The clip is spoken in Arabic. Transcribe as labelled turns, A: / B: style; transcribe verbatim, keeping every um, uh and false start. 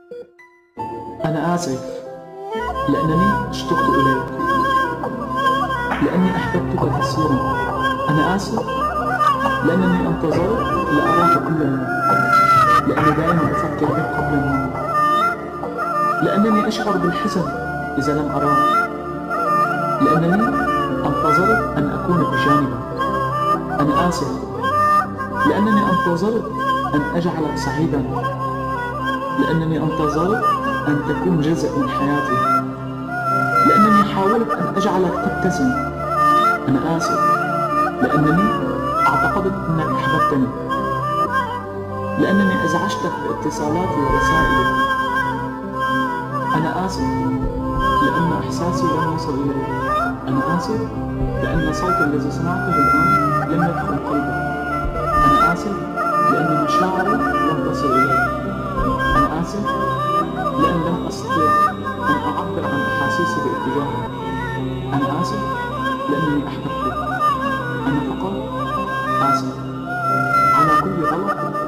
A: أنا آسف لأنني اشتقت إليك، لأني أحببتك كثيرا. أنا آسف لأنني انتظرت لأراك كل يوم، لأني دائما أفكر بك قبل النوم، لأنني أشعر بالحزن إذا لم أراك، لأنني انتظرت أن أكون بجانبك. أنا آسف لأنني انتظرت أن أجعلك سعيدا، لأنني انتظرت أن تكون جزء من حياتي، لأنني حاولت أن أجعلك تبتسم. أنا آسف لأنني اعتقدت أنك أحببتني، لأنني أزعجتك باتصالاتي ورسائلي. أنا آسف لأن إحساسي لم يصل إليك. أنا آسف لأن صوتي الذي سمعته الآن لم يدخل قلبك. أنا آسف لأن مشاعري لم تصل إليك. أنا آسف لأن لم أستطيع أن أعبر عن أحاسيسي باتجاهك. أنا آسف لأنني أحببتك. أنا فقط آسف على كل غلط